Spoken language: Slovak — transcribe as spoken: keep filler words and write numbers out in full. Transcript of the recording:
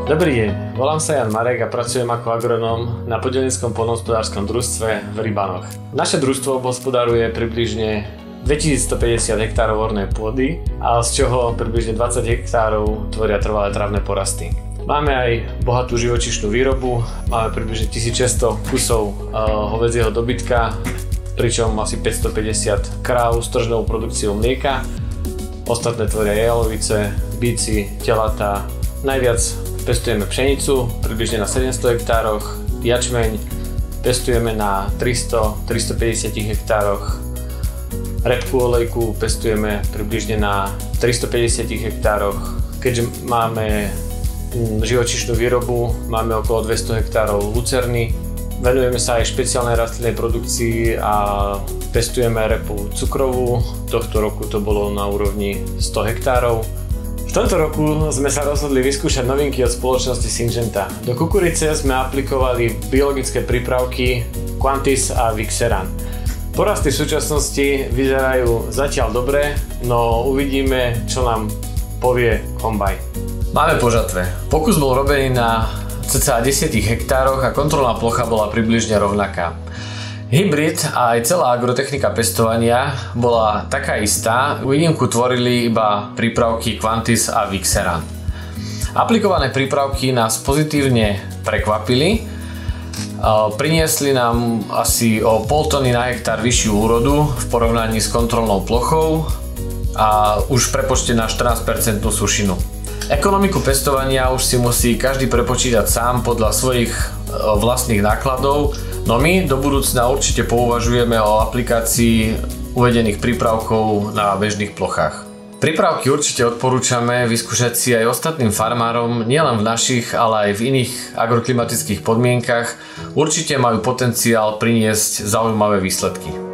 Dobrý deň, volám sa Jan Marek a pracujem ako agronóm na podielickom poľnohospodárskom družstve v Rybanoch. Naše družstvo obhospodaruje približne dvetisícstopäťdesiat hektárov ornej pôdy, a z čoho približne dvadsať hektárov tvoria trvalé trávne porasty. Máme aj bohatú živočíšnu výrobu, máme približne tisícšesťsto kusov uh, hovädzieho dobytka, pričom asi päťstopäťdesiat kráv s tržnou produkciou mlieka. Ostatné tvoria jalovice, bíci, telatá. Najviac pestujeme pšenicu, približne na sedemsto hektároch, jačmeň pestujeme na tristo až tristopäťdesiat hektároch, repku olejku pestujeme približne na tristopäťdesiat hektároch. Keďže máme živočíšnu výrobu, máme okolo dvesto hektárov lucerny. Venujeme sa aj špeciálnej rastlinnej produkcii a pestujeme repu cukrovú. Tohto roku to bolo na úrovni sto hektárov. V tomto roku sme sa rozhodli vyskúšať novinky od spoločnosti Syngenta. Do kukurice sme aplikovali biologické prípravky Quantis a Vixeran. Porasty v súčasnosti vyzerajú zatiaľ dobre, no uvidíme, čo nám povie kombajn. Máme po žatve. Pokus bol robený na cca desať hektároch a kontrolná plocha bola približne rovnaká. Hybrid a aj celá agrotechnika pestovania bola taká istá, výnimku tvorili iba prípravky Quantis a Vixeran. Aplikované prípravky nás pozitívne prekvapili, priniesli nám asi o pol tony na hektár vyššiu úrodu v porovnaní s kontrolnou plochou a už prepočte na štrnásť percent sušinu. Ekonomiku pestovania už si musí každý prepočítať sám podľa svojich vlastných nákladov, no my do budúcna určite pouvažujeme o aplikácii uvedených prípravkov na bežných plochách. Prípravky určite odporúčame vyskúšať si aj ostatným farmárom, nielen v našich, ale aj v iných agroklimatických podmienkach. Určite majú potenciál priniesť zaujímavé výsledky.